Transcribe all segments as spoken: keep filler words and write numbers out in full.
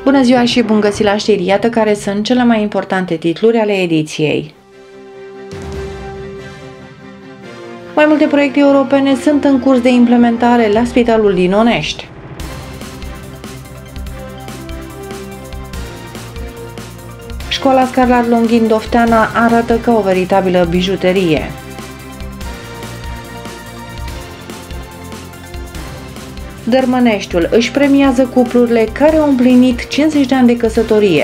Bună ziua și bun găsit la știri, iată care sunt cele mai importante titluri ale ediției. Mai multe proiecte europene sunt în curs de implementare la Spitalul din Onești. Școala Scarlat Longin Dofteana arată ca o veritabilă bijuterie. Dărmăneștiul își premiază cuplurile care au împlinit cincizeci de ani de căsătorie.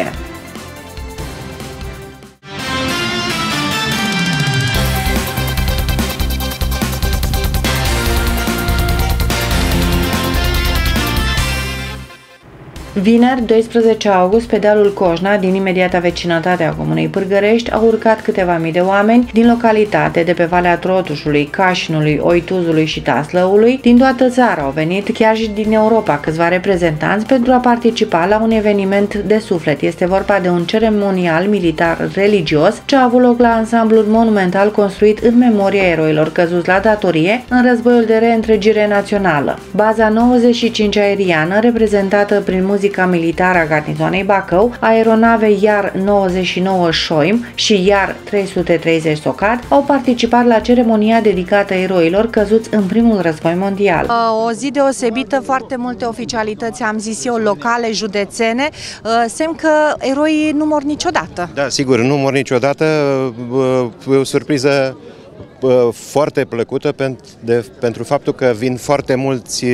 Vineri, doisprezece august, pe dealul Coșna, din imediata vecinătate a comunei Pârgărești, au urcat câteva mii de oameni din localitate de pe Valea Trotușului, Cașinului, Oituzului și Taslăului. Din toată țara au venit, chiar și din Europa, câțiva reprezentanți pentru a participa la un eveniment de suflet. Este vorba de un ceremonial militar religios ce a avut loc la ansamblul monumental construit în memoria eroilor căzuți la datorie în războiul de reîntregire națională. Baza nouăzeci și cinci aeriană, reprezentată prin muzica militară a garnizoanei Bacău, aeronave Iar nouăzeci și nouă Șoim și Iar trei sute treizeci Socat au participat la ceremonia dedicată eroilor căzuți în primul război mondial. O zi deosebită, foarte multe oficialități, am zis eu, locale, județene, semn că eroii nu mor niciodată. Da, sigur, nu mor niciodată, e o surpriză foarte plăcută pentru faptul că vin foarte mulți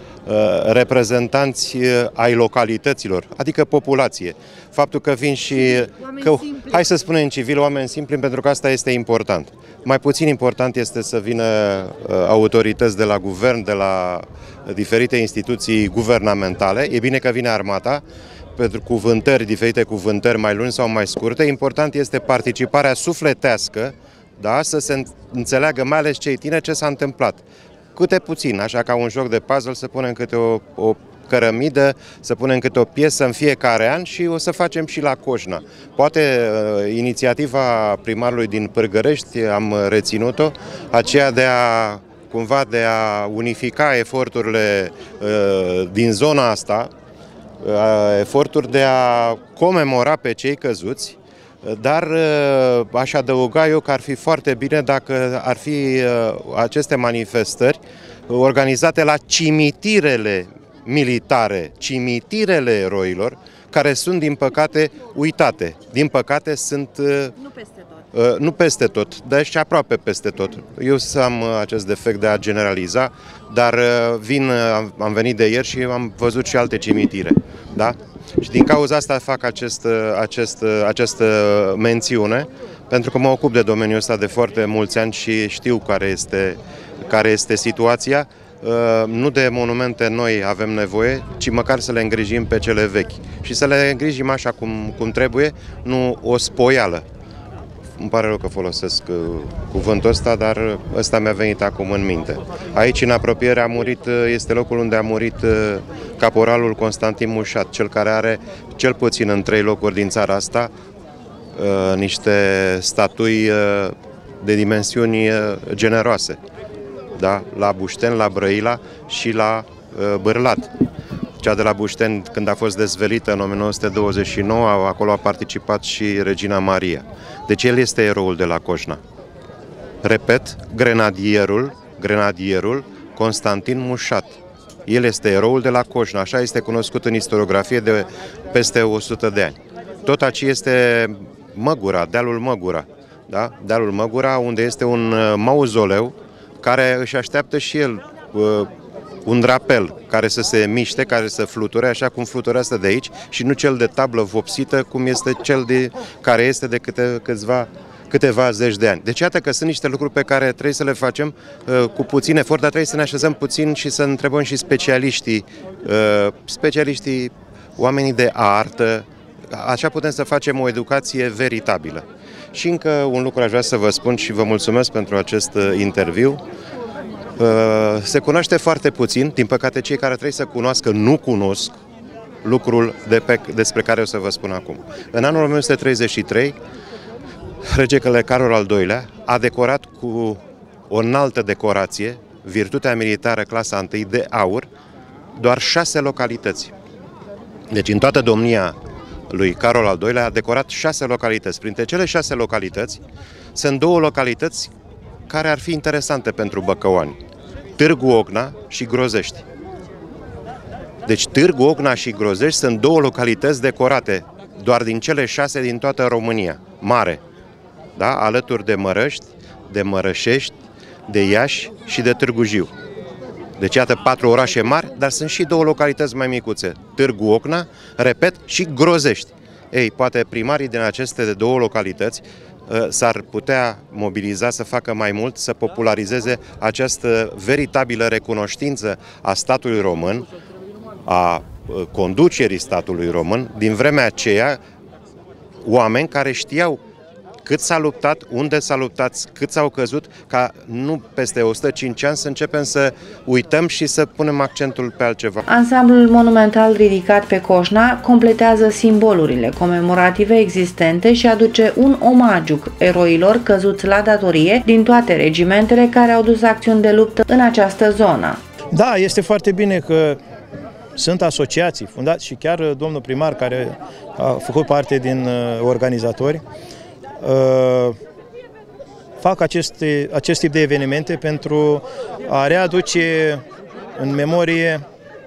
reprezentanți ai localităților, adică populație. Faptul că vin și, că, hai să spunem civil, oameni simpli, pentru că asta este important. Mai puțin important este să vină autorități de la guvern, de la diferite instituții guvernamentale. E bine că vine armata, pentru cuvântări, diferite cuvântări mai lungi sau mai scurte. Important este participarea sufletească, da, să se înțeleagă, mai ales cei tineri, ce s-a întâmplat. Câte puțin, așa ca un joc de puzzle, să punem câte o, o cărămidă, să punem câte o piesă în fiecare an și o să facem și la Coșna. Poate uh, inițiativa primarului din Pârgărești, am reținut-o, aceea de a, cumva, de a unifica eforturile uh, din zona asta, uh, eforturi de a comemora pe cei căzuți. Dar aș adăuga eu că ar fi foarte bine dacă ar fi aceste manifestări organizate la cimitirele militare, cimitirele eroilor, care sunt, din păcate, uitate. Din păcate, sunt... Nu peste tot. Nu peste tot, dar și aproape peste tot. Eu am acest defect de a generaliza, dar vin, am venit de ieri și am văzut și alte cimitire. Da? Și din cauza asta fac acest, acest, această mențiune, pentru că mă ocup de domeniul ăsta de foarte mulți ani și știu care este, care este situația. Nu de monumente noi avem nevoie, ci măcar să le îngrijim pe cele vechi. Și să le îngrijim așa cum, cum trebuie, nu o spoială. Îmi pare rău că folosesc uh, cuvântul ăsta, dar ăsta mi-a venit acum în minte. Aici, în apropiere, a murit, este locul unde a murit uh, caporalul Constantin Mușat, cel care are cel puțin în trei locuri din țara asta uh, niște statui uh, de dimensiuni uh, generoase. Da? La Bușteni, la Brăila și la uh, Bârlat. Cea de la Bușteni, când a fost dezvelită în o mie nouă sute douăzeci și nouă, acolo a participat și Regina Maria. Deci el este eroul de la Coșna. Repet, grenadierul, grenadierul Constantin Mușat. El este eroul de la Coșna, așa este cunoscut în istoriografie de peste o sută de ani. Tot aici este Măgura, dealul Măgura. Da? Dealul Măgura, unde este un mauzoleu care își așteaptă și el uh, un drapel care să se miște, care să fluture, așa cum fluturează de aici, și nu cel de tablă vopsită, cum este cel de, care este de câte, câțiva, câteva zeci de ani. Deci iată că sunt niște lucruri pe care trebuie să le facem uh, cu puțin efort, dar trebuie să ne așezăm puțin și să întrebăm și specialiștii, uh, specialiștii, oamenii de artă, așa putem să facem o educație veritabilă. Și încă un lucru aș vrea să vă spun și vă mulțumesc pentru acest uh, interviu. Se cunoaște foarte puțin, din păcate cei care trebuie să cunoască nu cunosc lucrul de pe, despre care o să vă spun acum. În anul o mie nouă sute treizeci și trei, regele Carol al doilea a decorat cu o înaltă decorație, virtutea militară clasa întâi de aur, doar șase localități. Deci în toată domnia lui Carol al doilea a decorat șase localități. Printre cele șase localități sunt două localități care ar fi interesante pentru băcăuani. Târgu Ocna și Grozești. Deci Târgu Ocna și Grozești sunt două localități decorate doar din cele șase din toată România, mare. Da? Alături de Mărăști, de Mărășești, de Iași și de Târgu Jiu. Deci iată patru orașe mari, dar sunt și două localități mai micuțe. Târgu Ocna, repet, și Grozești. Ei, poate primarii din aceste de două localități s-ar putea mobiliza să facă mai mult, să popularizeze această veritabilă recunoștință a statului român, a conducerii statului român, din vremea aceea, oameni care știau cât s-a luptat, unde s-a luptat, cât s-au căzut, ca nu peste o sută cinci ani să începem să uităm și să punem accentul pe altceva. Ansamblul monumental ridicat pe Coșna completează simbolurile comemorative existente și aduce un omagiu eroilor căzuți la datorie din toate regimentele care au dus acțiuni de luptă în această zonă. Da, este foarte bine că sunt asociații fundați și chiar domnul primar, care a făcut parte din organizatori, fac aceste, acest tip de evenimente pentru a readuce în memorie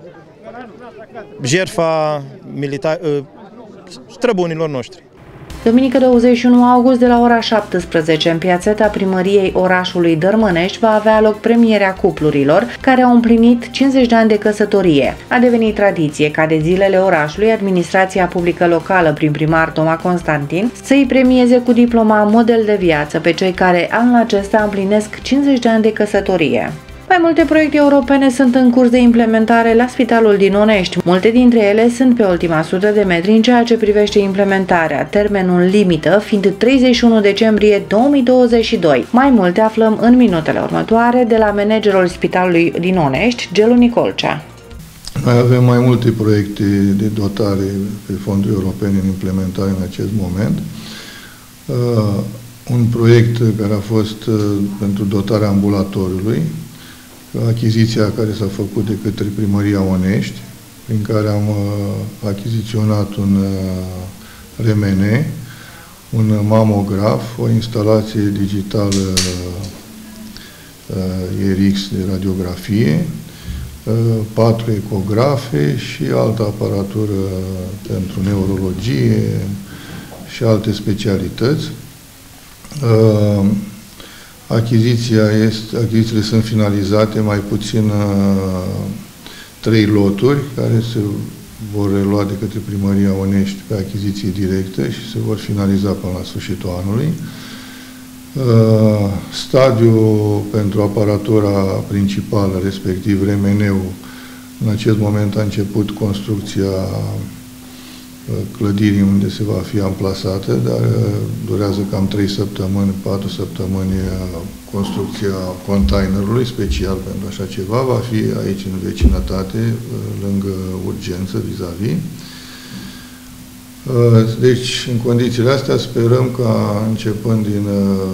jertfa militar, străbunilor noștri. Duminică douăzeci și unu august de la ora șaptesprezece în piațeta primăriei orașului Dărmănești va avea loc premierea cuplurilor care au împlinit cincizeci de ani de căsătorie. A devenit tradiție ca de zilele orașului administrația publică locală prin primar Toma Constantin să îi premieze cu diploma model de viață pe cei care anul acesta împlinesc cincizeci de ani de căsătorie. Mai multe proiecte europene sunt în curs de implementare la Spitalul din Onești. Multe dintre ele sunt pe ultima sută de metri în ceea ce privește implementarea, termenul limită fiind treizeci și unu decembrie două mii douăzeci și doi. Mai multe aflăm în minutele următoare de la managerul Spitalului din Onești, Gelu Nicolcea. Noi avem mai multe proiecte de dotare pe fonduri europene în implementare în acest moment. Uh, un proiect care a fost uh, pentru dotarea ambulatoriului, achiziția care s-a făcut de către Primăria Onești, prin care am uh, achiziționat un uh, R M N, un mamograf, o instalație digitală uh, E R X de radiografie, uh, patru ecografe și altă aparatură pentru neurologie și alte specialități. Uh, Achiziția este, achizițiile sunt finalizate, mai puțin uh, trei loturi care se vor relua de către Primăria Onești pe achiziții directe și se vor finaliza până la sfârșitul anului. Uh, stadiul pentru aparatura principală, respectiv R M N-ul, în acest moment a început construcția clădirii unde se va fi amplasată, dar durează cam trei săptămâni, patru săptămâni construcția containerului special pentru așa ceva. Va fi aici în vecinătate, lângă urgență, vis-a-vis. Deci, în condițiile astea, sperăm ca începând din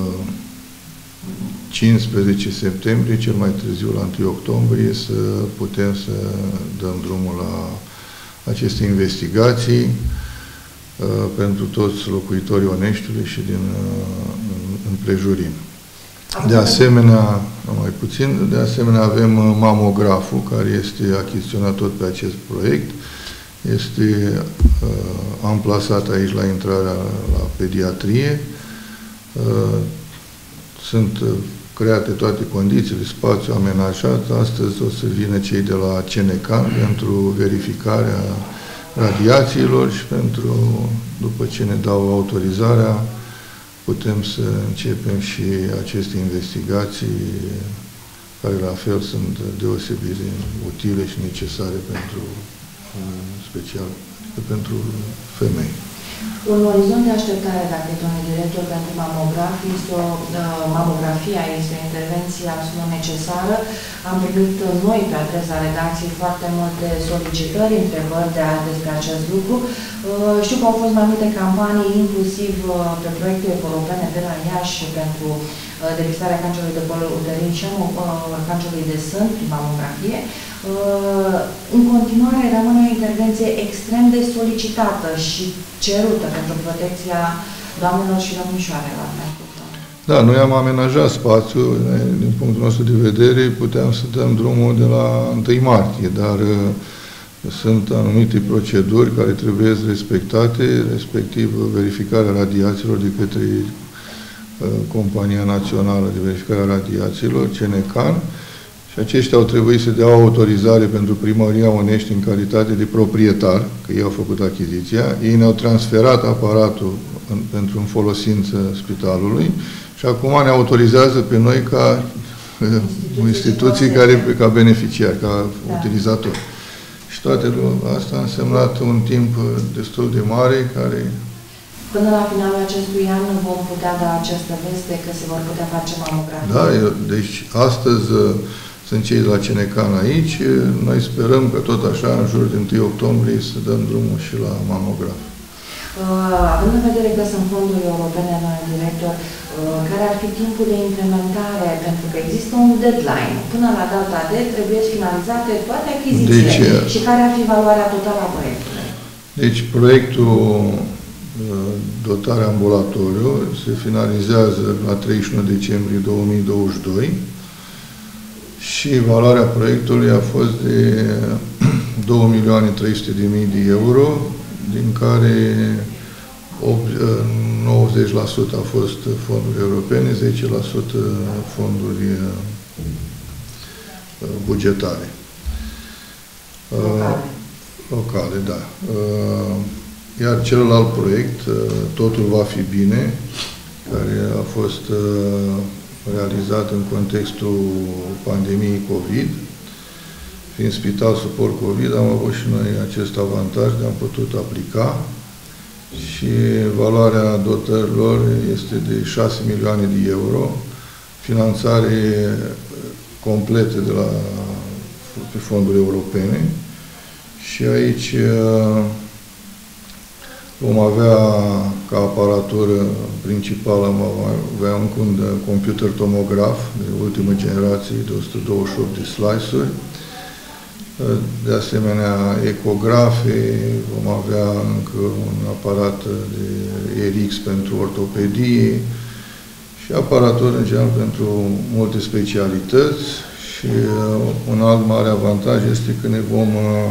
cincisprezece septembrie, cel mai târziu la întâi octombrie, să putem să dăm drumul la aceste investigații uh, pentru toți locuitorii Oneștiului și din uh, împrejurim. De asemenea, mai puțin, de asemenea avem mamograful care este achiziționat tot pe acest proiect. Este uh, amplasat aici la intrarea la pediatrie. Uh, sunt uh, create toate condițiile, spațiu amenajat. Astăzi o să vină cei de la C N C pentru verificarea radiațiilor și pentru, după ce ne dau autorizarea, putem să începem și aceste investigații care la fel sunt deosebit de utile și necesare pentru, special, pentru femei. Un orizont de așteptare, dacă e domnul director, pentru mamograf, este o, uh, mamografia este o intervenție absolut necesară. Am primit noi pe adresa redacției foarte multe solicitări, întrebări de despre acest lucru. Uh, știu că au fost mai multe campanii, inclusiv uh, pe proiecte europene de la Iași pentru depistarea cancerului de bol uterin și cancerului de sân prin mamografie, în continuare rămâne o intervenție extrem de solicitată și cerută pentru protecția doamnelor și domnișoarelor. Da, noi am amenajat spațiul, din punctul nostru de vedere, puteam să dăm drumul de la întâi martie, dar sunt anumite proceduri care trebuie respectate, respectiv verificarea radiațiilor de către Compania Națională de Verificare a Radiațiilor, C N C A N, și aceștia au trebuit să dea autorizare pentru Primăria Onești în calitate de proprietar, că ei au făcut achiziția, ei ne-au transferat aparatul în, pentru în folosință spitalului și acum ne autorizează pe noi ca uh, instituții, care, ca beneficiari, ca da. utilizatori. Și toate asta a însemnat un timp destul de mare care... Până la finalul acestui an vom putea da această veste că se vor putea face mamografii. Da, eu, deci astăzi sunt cei de la C N C A N aici. Noi sperăm că tot așa, în jur de întâi octombrie, să dăm drumul și la mamograf. Uh, având în vedere că sunt fonduri europene, domnule director, uh, care ar fi timpul de implementare, pentru că există un deadline. Până la data de trebuie finalizate toate achizițiile. Deci, și care ar fi valoarea totală a proiectului? Deci, proiectul dotare ambulatoriu se finalizează la treizeci și unu decembrie două mii douăzeci și doi și valoarea proiectului a fost de două milioane trei sute de mii de euro, din care nouăzeci la sută a fost fonduri europene, zece la sută fonduri bugetare. Locale. Locale, da. Iar celălalt proiect, Totul va fi bine, care a fost realizat în contextul pandemiei COVID. Fiind spital suport COVID, am avut și noi acest avantaj de am putut aplica și valoarea dotărilor este de șase milioane de euro, finanțare completă de la pe fonduri europene și aici vom avea ca aparatură principală, vom avea un computer tomograf de ultimă generație de o sută douăzeci și opt de slice-uri, de asemenea ecografe, vom avea încă un aparat de R X pentru ortopedie și aparatură în general pentru multe specialități și un alt mare avantaj este că ne vom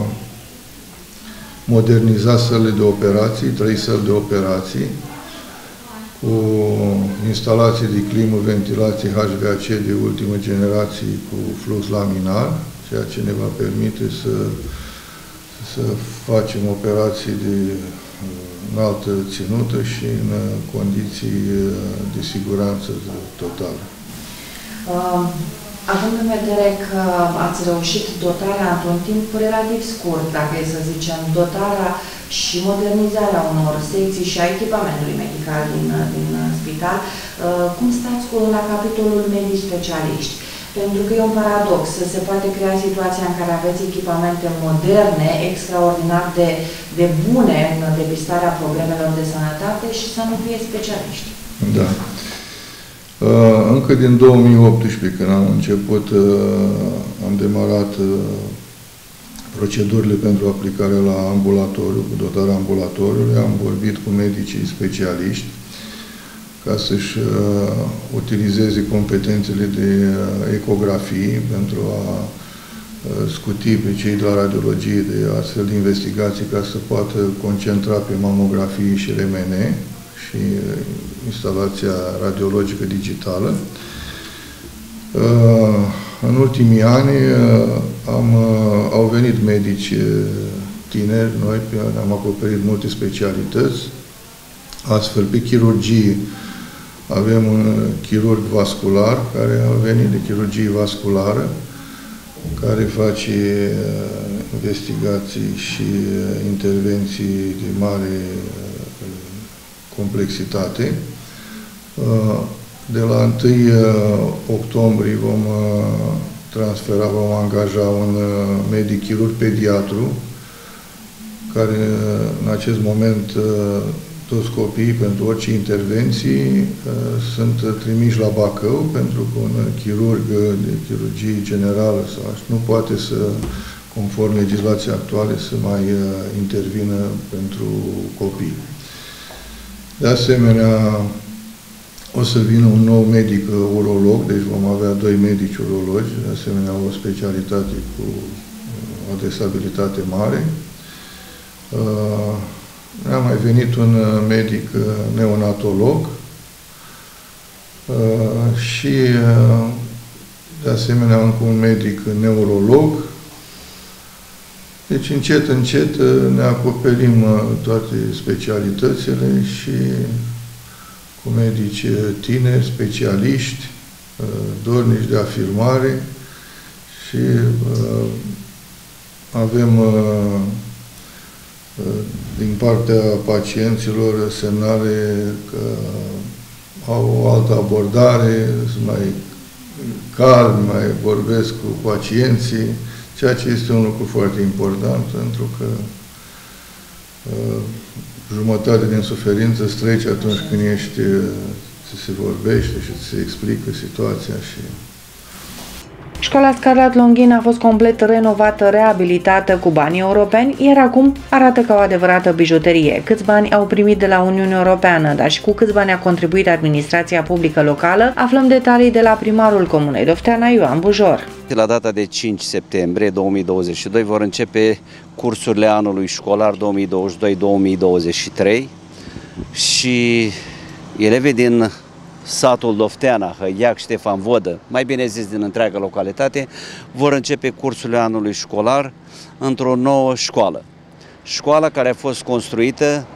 moderniza sălile de operații, trei săli de operații, cu instalații de climă, ventilație H V A C de ultimă generație cu flux laminar, ceea ce ne va permite să, să facem operații de înaltă ținută și în condiții de siguranță totală. Uh. Având în vedere că ați reușit dotarea într-un timp relativ scurt, dacă e să zicem, dotarea și modernizarea unor secții și a echipamentului medical din, din spital, cum stați cu la capitolul medici specialiști? Pentru că e un paradox, se poate crea situația în care aveți echipamente moderne, extraordinar de, de bune în depistarea problemelor de sănătate și să nu fie specialiști. Da. Încă din două mii optsprezece, când am început, am demarat procedurile pentru aplicare la ambulatoriu, cu dotarea ambulatoriului, am vorbit cu medicii specialiști ca să-și utilizeze competențele de ecografie pentru a scuti pe cei de la radiologie de astfel de investigații ca să poată concentra pe mamografie și R M N și instalația radiologică digitală. În ultimii ani am, au venit medici tineri, noi am acoperit multe specialități, astfel pe chirurgie avem un chirurg vascular care a venit de chirurgie vasculară, care face investigații și intervenții de mare complexitate. De la întâi octombrie vom transfera, vom angaja un medic chirurg pediatru, care în acest moment toți copiii pentru orice intervenții sunt trimiși la Bacău, pentru că un chirurg de chirurgie generală sau așa, nu poate să, conform legislației actuale, să mai intervină pentru copii. De asemenea, o să vină un nou medic urolog, deci vom avea doi medici urologi, de asemenea o specialitate cu o adresabilitate mare. A mai venit un medic neonatolog și, de asemenea, încă un medic neurolog. Deci, încet, încet ne acoperim toate specialitățile și cu medici tineri, specialiști, dornici de afirmare și avem din partea pacienților semnale că au o altă abordare, sunt mai calmi, mai vorbesc cu pacienții, ceea ce este un lucru foarte important, pentru că uh, jumătate din suferință îți trece atunci când ești, ți se vorbește și ți se explică situația. Și Școala Scarlat Longin a fost complet renovată, reabilitată cu bani europeni, iar acum arată ca o adevărată bijuterie. Câți bani au primit de la Uniunea Europeană, dar și cu câți bani a contribuit administrația publică locală, aflăm detalii de la primarul Comunei Dofteana, Ioan Bujor. La data de cinci septembrie două mii douăzeci și doi vor începe cursurile anului școlar două mii douăzeci și doi două mii douăzeci și trei și elevii din satul Dofteana, Hăiac, Ștefan Vodă, mai bine zis din întreaga localitate, vor începe cursurile anului școlar într-o nouă școală. Școala care a fost construită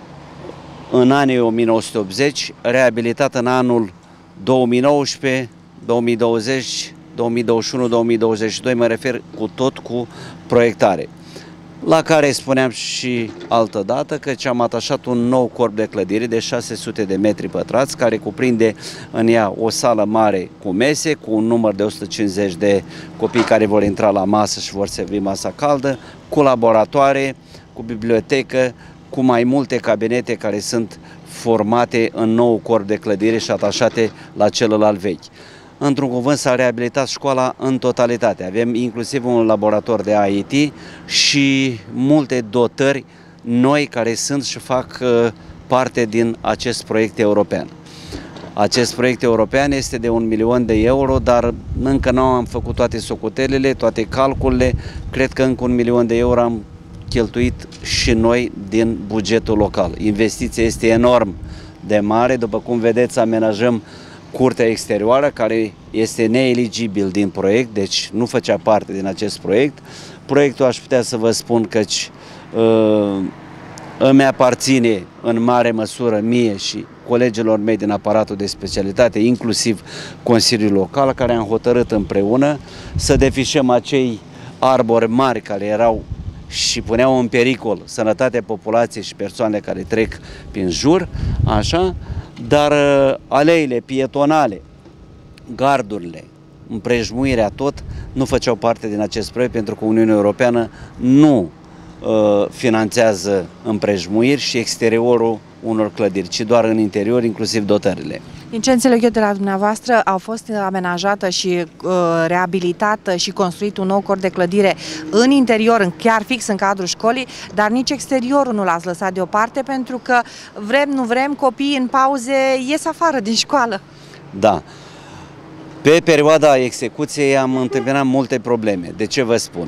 în anii o mie nouă sute optzeci, reabilitată în anul două mii nouăsprezece, două mii douăzeci, două mii douăzeci și unu, două mii douăzeci și doi, mă refer cu tot cu proiectare, la care spuneam și altă dată că am atașat un nou corp de clădire de șase sute de metri pătrați, care cuprinde în ea o sală mare cu mese, cu un număr de o sută cincizeci de copii care vor intra la masă și vor servi masa caldă, cu laboratoare, cu bibliotecă, cu mai multe cabinete care sunt formate în nou corp de clădire și atașate la celălalt vechi. Într-un cuvânt, s-a reabilitat școala în totalitate. Avem inclusiv un laborator de I T și multe dotări noi care sunt și fac parte din acest proiect european. Acest proiect european este de un milion de euro, dar încă nu am făcut toate socotelele, toate calculele. Cred că încă un milion de euro am cheltuit și noi din bugetul local. Investiția este enorm de mare. După cum vedeți, amenajăm curtea exterioară, care este neeligibil din proiect, deci nu făcea parte din acest proiect. Proiectul, aș putea să vă spun că uh, îmi aparține în mare măsură mie și colegilor mei din aparatul de specialitate, inclusiv Consiliul Local, care am hotărât împreună să defișăm acei arbori mari care erau și puneau în pericol sănătatea populației și persoanele care trec prin jur, așa, dar aleile pietonale, gardurile, împrejmuirea, tot nu făceau parte din acest proiect, pentru că Uniunea Europeană nu uh, finanțează împrejmuiri și exteriorul unor clădiri, ci doar în interior, inclusiv dotările. Din ce înțeleg eu de la dumneavoastră, au fost amenajată și uh, reabilitată și construit un nou corp de clădire în interior, chiar fix în cadrul școlii, dar nici exteriorul nu l-ați lăsat deoparte, pentru că vrem, nu vrem, copiii în pauze ies afară din școală. Da. Pe perioada execuției am întâmpinat multe probleme. De ce vă spun?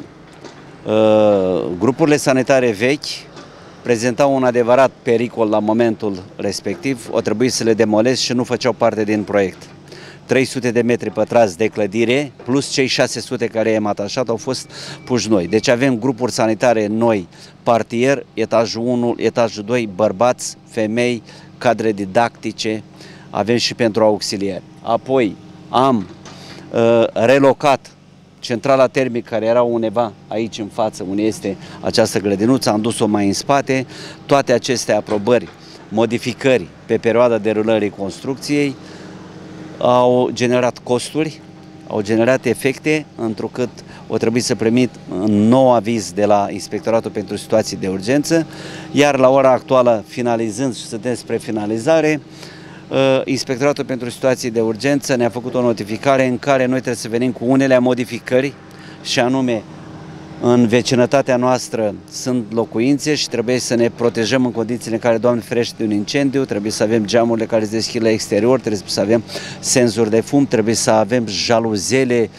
Uh, grupurile sanitare vechi prezentau un adevărat pericol la momentul respectiv, o trebuie să le demolez și nu făceau parte din proiect. trei sute de metri pătrați de clădire, plus cei șase sute care i-am atașat, au fost puși noi. Deci avem grupuri sanitare noi, partier, etajul unu, etajul doi, bărbați, femei, cadre didactice, avem și pentru auxiliari. Apoi am uh, relocat centrala termică care era undeva aici în față, unde este această grădinuță, am dus-o mai în spate. Toate aceste aprobări, modificări pe perioada derulării construcției au generat costuri, au generat efecte, întrucât o trebuie să primit un nou aviz de la Inspectoratul pentru Situații de Urgență, iar la ora actuală, finalizând și suntem spre finalizare, Inspectoratul pentru Situații de Urgență ne-a făcut o notificare în care noi trebuie să venim cu unele modificări, și anume, în vecinătatea noastră sunt locuințe și trebuie să ne protejăm în condițiile în care, Doamne ferește, de un incendiu, trebuie să avem geamurile care se deschid la exterior, trebuie să avem senzori de fum, trebuie să avem jaluzele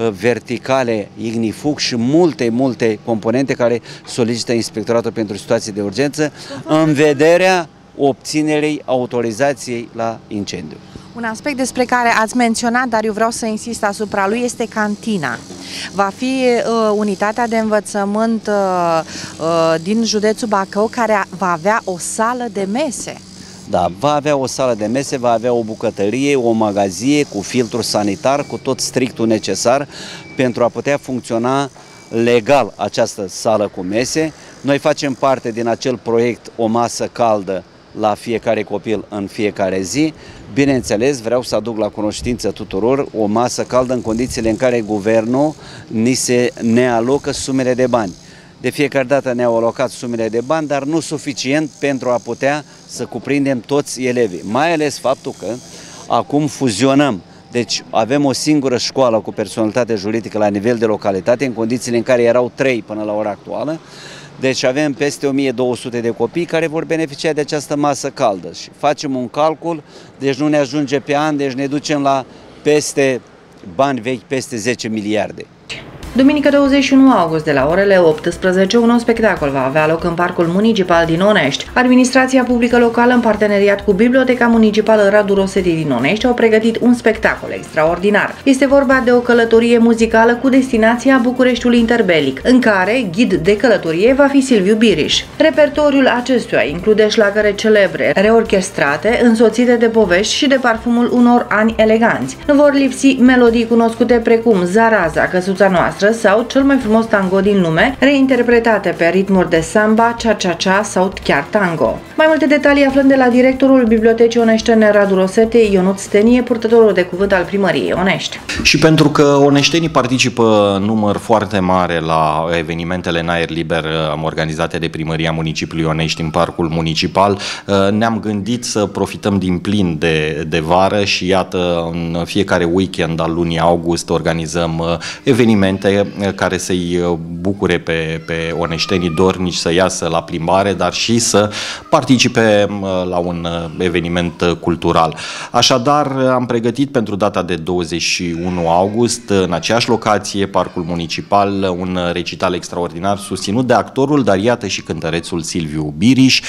verticale ignifug și multe, multe componente care solicită Inspectoratul pentru Situații de Urgență în vederea obținerii autorizației la incendiu. Un aspect despre care ați menționat, dar eu vreau să insist asupra lui, este cantina. Va fi uh, unitatea de învățământ uh, uh, din județul Bacău care va avea o sală de mese. Da, va avea o sală de mese, va avea o bucătărie, o magazie cu filtru sanitar, cu tot strictul necesar pentru a putea funcționa legal această sală cu mese. Noi facem parte din acel proiect O Masă Caldă la fiecare copil în fiecare zi. Bineînțeles, vreau să aduc la cunoștință tuturor o masă caldă în condițiile în care guvernul ni se ne alocă sumele de bani. De fiecare dată ne-au alocat sumele de bani, dar nu suficient pentru a putea să cuprindem toți elevii. Mai ales faptul că acum fuzionăm. Deci avem o singură școală cu personalitate juridică la nivel de localitate, în condițiile în care erau trei până la ora actuală. Deci avem peste o mie două sute de copii care vor beneficia de această masă caldă și facem un calcul, deci nu ne ajunge pe an, deci ne ducem la peste bani vechi, peste zece miliarde. Duminică douăzeci și unu august, de la orele optsprezece, un nou spectacol va avea loc în Parcul Municipal din Onești. Administrația publică locală, în parteneriat cu Biblioteca Municipală Radu Rosetti din Onești, au pregătit un spectacol extraordinar. Este vorba de o călătorie muzicală cu destinația Bucureștiului interbelic, în care ghid de călătorie va fi Silviu Biriș. Repertoriul acestuia include șlagăre celebre, reorchestrate, însoțite de povești și de parfumul unor ani eleganți. Nu vor lipsi melodii cunoscute precum Zaraza, Căsuța noastră sau Cel mai frumos tango din lume, reinterpretate pe ritmuri de samba, cha-cha-cha sau chiar tango. Mai multe detalii aflăm de la directorul Bibliotecii Oneștene Radu Rosetti, Ionut Stenie, purtătorul de cuvânt al Primăriei Onești. Și pentru că oneștenii participă în număr foarte mare la evenimentele în aer liber organizate de Primăria Municipiului Onești în Parcul Municipal, ne-am gândit să profităm din plin de, de vară și iată, în fiecare weekend al lunii august organizăm evenimente care să-i bucure pe, pe oneștenii dornici să iasă la plimbare, dar și să participe la un eveniment cultural. Așadar, am pregătit pentru data de douăzeci și unu august, în aceeași locație, Parcul Municipal, un recital extraordinar susținut de actorul, dar iată și cântărețul Silviu Biriș.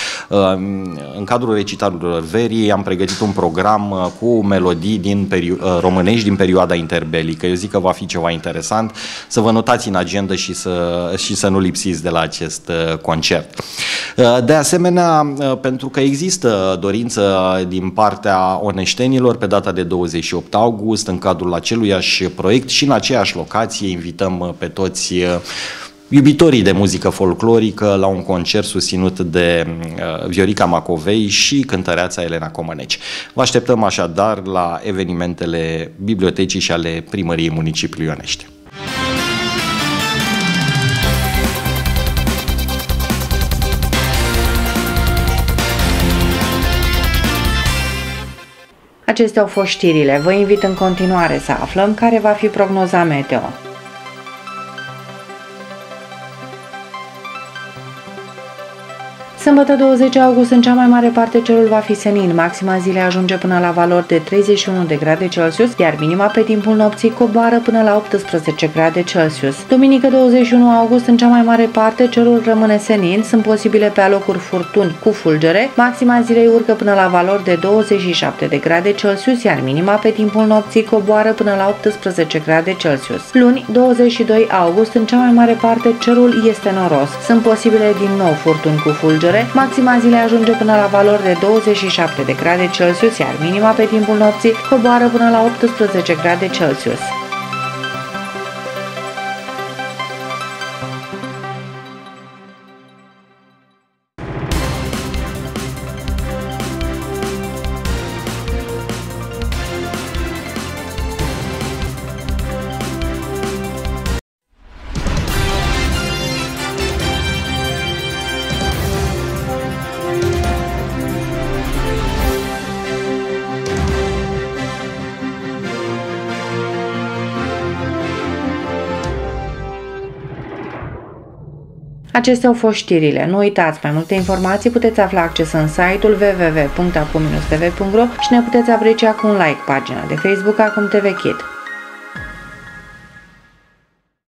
În cadrul recitalurilor verii am pregătit un program cu melodii din românești din perioada interbelică. Eu zic că va fi ceva interesant, să vă notați în agenda și să, și să nu lipsiți de la acest concert. De asemenea, pentru că există dorință din partea oneștenilor, pe data de douăzeci și opt august, în cadrul aceluiași proiect și în aceeași locație, invităm pe toți iubitorii de muzică folclorică la un concert susținut de Viorica Macovei și cântăreața Elena Comăneci. Vă așteptăm așadar la evenimentele bibliotecii și ale Primăriei Municipiului Onești. Acestea au fost știrile. Vă invit în continuare să aflăm care va fi prognoza meteo. Sâmbătă douăzeci august, în cea mai mare parte cerul va fi senin. Maxima zilei ajunge până la valori de treizeci și unu de grade Celsius, iar minima pe timpul nopții coboară până la optsprezece grade Celsius. Duminică douăzeci și unu august, în cea mai mare parte cerul rămâne senin, sunt posibile pe alocuri furtuni cu fulgere. Maxima zilei urcă până la valori de douăzeci și șapte de grade Celsius, iar minima pe timpul nopții coboară până la optsprezece grade Celsius. Luni, douăzeci și doi august, în cea mai mare parte cerul este noros. Sunt posibile din nou furtuni cu fulgere. Maxima zilei ajunge până la valori de douăzeci și șapte de grade Celsius, iar minima pe timpul nopții coboară până la optsprezece grade Celsius. Acestea au fost știrile. Nu uitați, mai multe informații puteți afla accesând site-ul w w w punct acum t v punct r o și ne puteți aprecia cu un like pagina de Facebook Acum T V Kid.